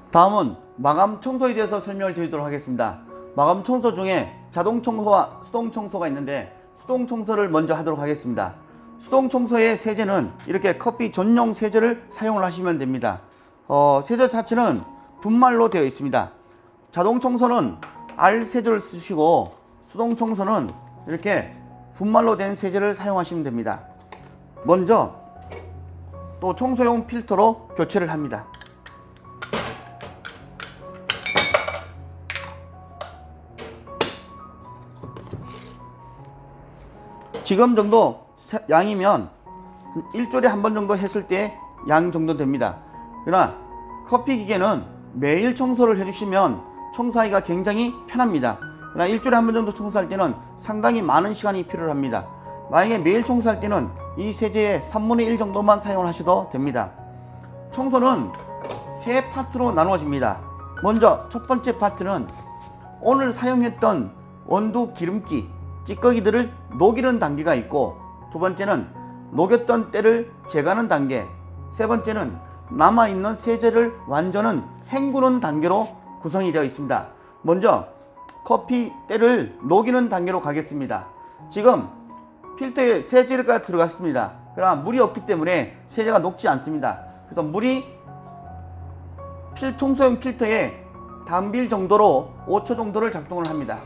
다음은 마감 청소에 대해서 설명을 드리도록 하겠습니다. 마감 청소 중에 자동 청소와 수동 청소가 있는데 수동 청소를 먼저 하도록 하겠습니다. 수동 청소의 세제는 이렇게 커피 전용 세제를 사용을 하시면 됩니다. 세제 자체는 분말로 되어 있습니다. 자동 청소는 알 세제를 쓰시고 수동 청소는 이렇게 분말로 된 세제를 사용하시면 됩니다. 먼저 또 청소용 필터로 교체를 합니다. 지금 정도 양이면 일주일에 한 번 정도 했을 때 양 정도 됩니다. 그러나 커피 기계는 매일 청소를 해주시면 청소하기가 굉장히 편합니다. 그러나 일주일에 한 번 정도 청소할 때는 상당히 많은 시간이 필요합니다. 만약에 매일 청소할 때는 이 세제의 3분의 1 정도만 사용을 하셔도 됩니다. 청소는 세 파트로 나누어집니다. 먼저 첫 번째 파트는 오늘 사용했던 원두 기름기, 찌꺼기들을 녹이는 단계가 있고, 두 번째는 녹였던 때를 제거하는 단계, 세 번째는 남아있는 세제를 완전히 헹구는 단계로 구성이 되어 있습니다. 먼저 커피 때를 녹이는 단계로 가겠습니다. 지금 필터에 세제가 들어갔습니다. 그러나 물이 없기 때문에 세제가 녹지 않습니다. 그래서 물이 청소용 필터에 담빌 정도로 5초 정도를 작동을 합니다.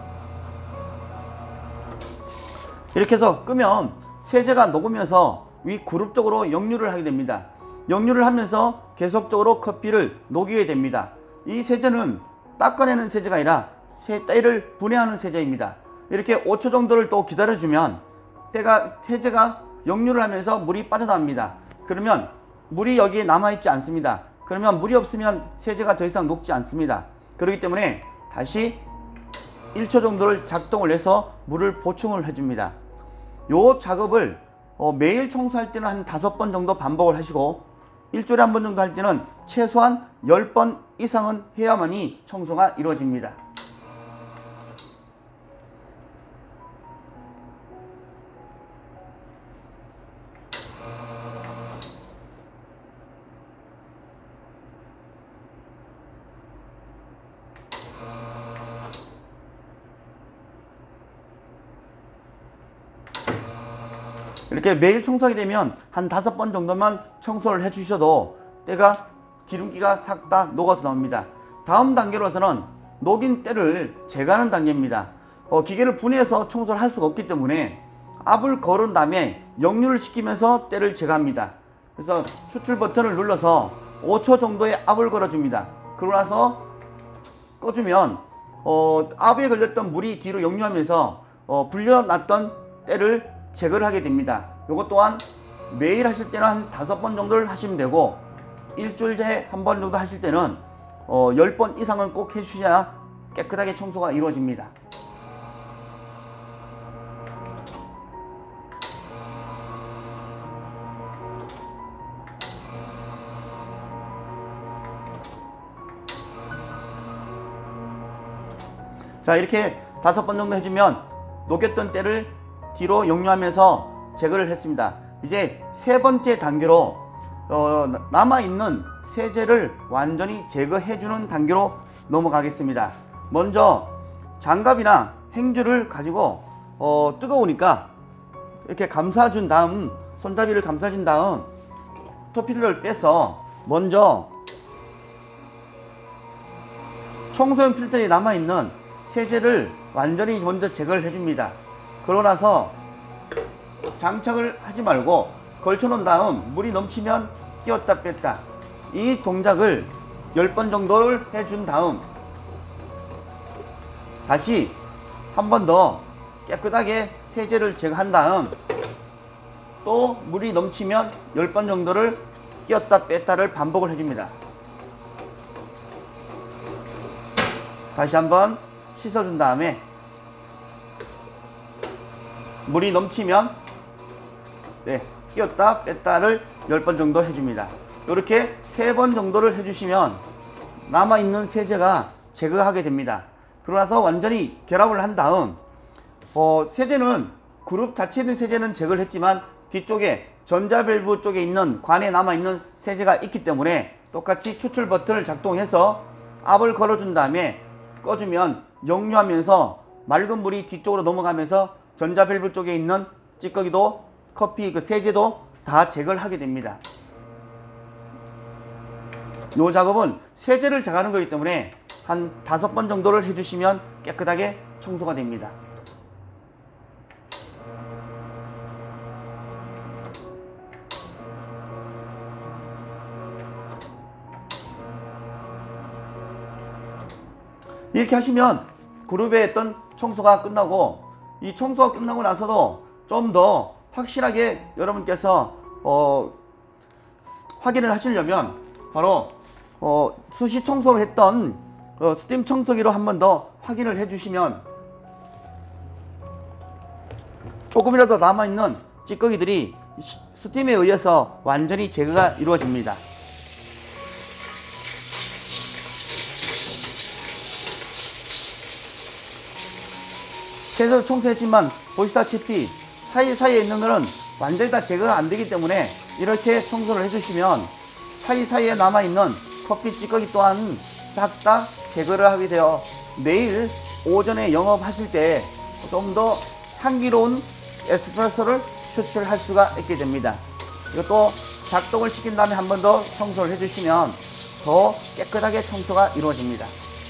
이렇게 해서 끄면 세제가 녹으면서 위 그룹 쪽으로 역류를 하게 됩니다. 역류를 하면서 계속적으로 커피를 녹이게 됩니다. 이 세제는 닦아내는 세제가 아니라 때를 분해하는 세제입니다. 이렇게 5초 정도를 또 기다려주면 세제가 역류를 하면서 물이 빠져나옵니다. 그러면 물이 여기에 남아있지 않습니다. 그러면 물이 없으면 세제가 더 이상 녹지 않습니다. 그렇기 때문에 다시 1초 정도를 작동을 해서 물을 보충을 해줍니다. 이 작업을 매일 청소할 때는 한 5번 정도 반복을 하시고, 일주일에 한 번 정도 할 때는 최소한 10번 이상은 해야만이 청소가 이루어집니다. 이렇게 매일 청소하게 되면 한 5번 정도만 청소를 해 주셔도 때가 기름기가 싹 다 녹아서 나옵니다. 다음 단계로서는 녹인 때를 제거하는 단계입니다. 기계를 분해해서 청소를 할 수가 없기 때문에 압을 걸은 다음에 역류를 시키면서 때를 제거합니다. 그래서 추출 버튼을 눌러서 5초 정도의 압을 걸어줍니다. 그러고 나서 꺼주면 압에 걸렸던 물이 뒤로 역류하면서 불려놨던 때를 제거를 하게 됩니다. 이것 또한 매일 하실 때는 한 5번 정도를 하시면 되고, 일주일에 한 번 정도 하실 때는 10번 이상은 꼭 해주셔야 깨끗하게 청소가 이루어집니다. 자, 이렇게 5번 정도 해주면 녹였던 때를 뒤로 역류하면서 제거를 했습니다. 이제 세 번째 단계로 남아있는 세제를 완전히 제거해주는 단계로 넘어가겠습니다. 먼저 장갑이나 행주를 가지고 뜨거우니까 이렇게 감싸준 다음, 손잡이를 감싸준 다음 토필러를 빼서 먼저 청소용 필터에 남아있는 세제를 완전히 먼저 제거를 해줍니다. 그러고 나서 장착을 하지 말고 걸쳐놓은 다음 물이 넘치면 끼웠다 뺐다, 이 동작을 10번 정도를 해준 다음 다시 한 번 더 깨끗하게 세제를 제거한 다음 또 물이 넘치면 10번 정도를 끼웠다 뺐다를 반복을 해줍니다. 다시 한번 씻어준 다음에 물이 넘치면 끼웠다 뺐다를 10번 정도 해줍니다. 이렇게 3번 정도를 해주시면 남아있는 세제가 제거하게 됩니다. 그러고 나서 완전히 결합을 한 다음 세제는 그룹 자체에 있는 세제는 제거를 했지만 뒤쪽에 전자밸브 쪽에 있는 관에 남아있는 세제가 있기 때문에 똑같이 추출 버튼을 작동해서 압을 걸어준 다음에 꺼주면 역류하면서 맑은 물이 뒤쪽으로 넘어가면서 전자밸브 쪽에 있는 찌꺼기도 커피 그 세제도 다 제거를 하게 됩니다. 이 작업은 세제를 제거하는 거기 때문에 한 5번 정도를 해주시면 깨끗하게 청소가 됩니다. 이렇게 하시면 그룹에 했던 청소가 끝나고, 이 청소가 끝나고 나서도 좀 더 확실하게 여러분께서 확인을 하시려면 바로 수시 청소를 했던 스팀 청소기로 한 번 더 확인을 해주시면 조금이라도 남아있는 찌꺼기들이 스팀에 의해서 완전히 제거가 이루어집니다. 세제로 청소했지만 보시다시피 사이사이에 있는 것은 완전히 다 제거가 안 되기 때문에 이렇게 청소를 해주시면 사이사이에 남아있는 커피 찌꺼기 또한 싹 다 제거를 하게 되어 내일 오전에 영업하실 때 좀 더 향기로운 에스프레소를 추출할 수가 있게 됩니다. 이것도 작동을 시킨 다음에 한 번 더 청소를 해주시면 더 깨끗하게 청소가 이루어집니다.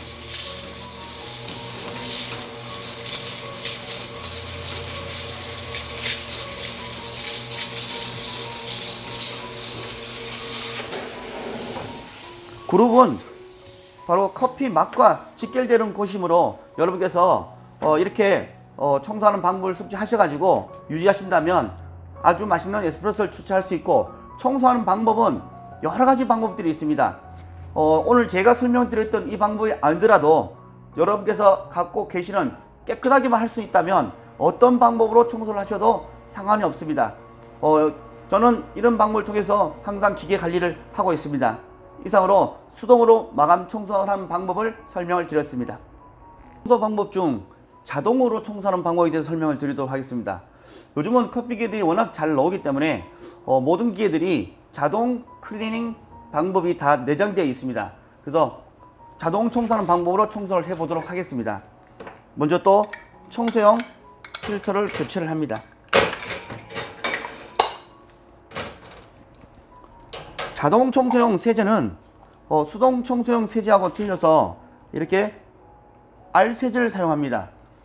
그룹은 바로 커피 맛과 직결되는 곳이므로 여러분께서 이렇게 청소하는 방법을 숙지하셔가지고 유지하신다면 아주 맛있는 에스프레소를 추출할 수 있고, 청소하는 방법은 여러가지 방법들이 있습니다. 오늘 제가 설명드렸던 이 방법이 아니더라도 여러분께서 갖고 계시는 깨끗하게만 할 수 있다면 어떤 방법으로 청소를 하셔도 상관이 없습니다. 저는 이런 방법을 통해서 항상 기계 관리를 하고 있습니다. 이상으로 수동으로 마감 청소하는 방법을 설명을 드렸습니다. 청소 방법 중 자동으로 청소하는 방법에 대해서 설명을 드리도록 하겠습니다. 요즘은 커피 기계들이 워낙 잘 나오기 때문에 모든 기계들이 자동 클리닝 방법이 다 내장되어 있습니다. 그래서 자동 청소하는 방법으로 청소를 해 보도록 하겠습니다. 먼저 또 청소용 필터를 교체를 합니다. 자동 청소용 세제는 수동 청소용 세제하고 틀려서 이렇게 알세제를 사용합니다.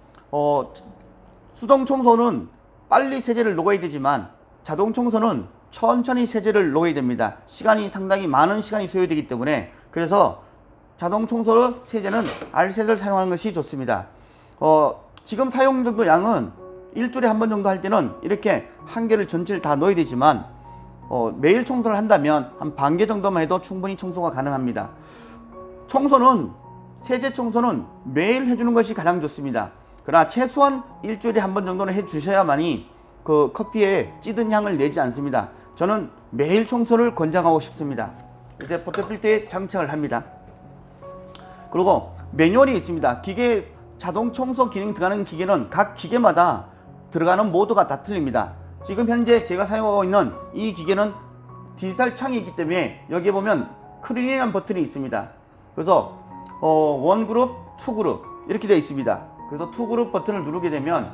수동 청소는 빨리 세제를 녹여야 되지만 자동 청소는 천천히 세제를 녹여야 됩니다. 시간이 상당히 많은 시간이 소요되기 때문에, 그래서 자동 청소로 세제는 알세제를 사용하는 것이 좋습니다. 지금 사용 정도 양은 일주일에 한 번 정도 할 때는 이렇게 한 개를 전체를 다 넣어야 되지만 매일 청소를 한다면 한 반 개 정도만 해도 충분히 청소가 가능합니다. 청소는, 세제 청소는 매일 해주는 것이 가장 좋습니다. 그러나 최소한 일주일에 한 번 정도는 해주셔야만이 그 커피에 찌든 향을 내지 않습니다. 저는 매일 청소를 권장하고 싶습니다. 이제 포터필터에 장착을 합니다. 그리고 매뉴얼이 있습니다. 기계 자동 청소 기능 들어가는 기계는 각 기계마다 들어가는 모드가 다 틀립니다. 지금 현재 제가 사용하고 있는 이 기계는 디지털 창이 있기 때문에 여기에 보면 클리닝 버튼이 있습니다. 그래서 1그룹, 2그룹 이렇게 되어 있습니다. 그래서 2그룹 버튼을 누르게 되면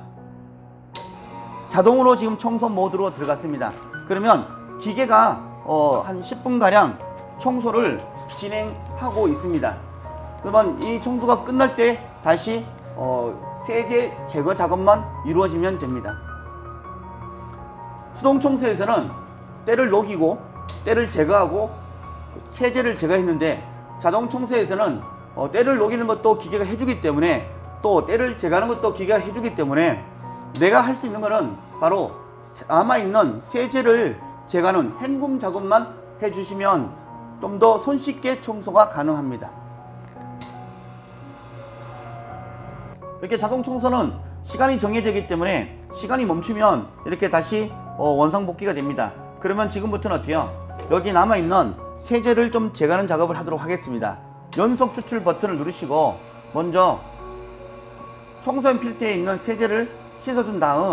자동으로 지금 청소 모드로 들어갔습니다. 그러면 기계가 한 10분가량 청소를 진행하고 있습니다. 그러면 이 청소가 끝날 때 다시 세제 제거 작업만 이루어지면 됩니다. 수동 청소에서는 때를 녹이고 때를 제거하고 세제를 제거했는데, 자동 청소에서는 때를 녹이는 것도 기계가 해주기 때문에 또 때를 제거하는 것도 기계가 해주기 때문에 내가 할 수 있는 것은 바로 남아있는 세제를 제거하는 헹굼 작업만 해주시면 좀 더 손쉽게 청소가 가능합니다. 이렇게 자동 청소는 시간이 정해지기 때문에 시간이 멈추면 이렇게 다시 원상복귀가 됩니다. 그러면 지금부터는 어때요? 여기 남아있는 세제를 좀 제거하는 작업을 하도록 하겠습니다. 연속 추출 버튼을 누르시고 먼저 청소용 필터에 있는 세제를 씻어준 다음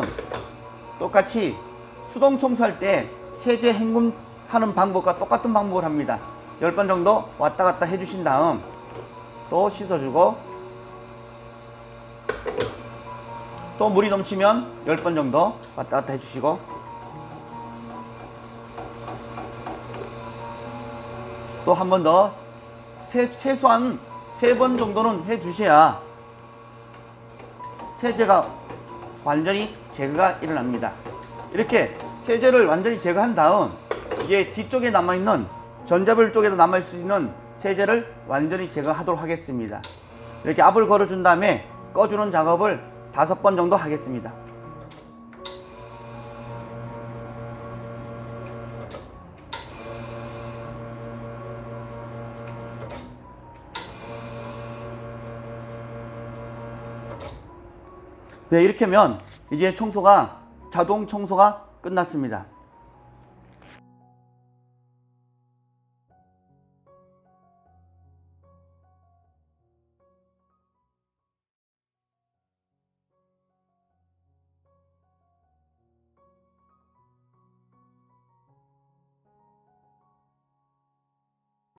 똑같이 수동 청소할 때 세제 헹굼하는 방법과 똑같은 방법을 합니다. 10번 정도 왔다 갔다 해주신 다음 또 씻어주고, 또 물이 넘치면 10번 정도 왔다 갔다 해주시고, 또 한 번 더 최소한 3번 정도는 해주셔야 세제가 완전히 제거가 일어납니다. 이렇게 세제를 완전히 제거한 다음 이게 뒤쪽에 남아있는, 전자불 쪽에도 남아있을 수 있는 세제를 완전히 제거하도록 하겠습니다. 이렇게 압을 걸어준 다음에 꺼주는 작업을 5번 정도 하겠습니다. 네, 이렇게 하면 이제 자동 청소가 끝났습니다.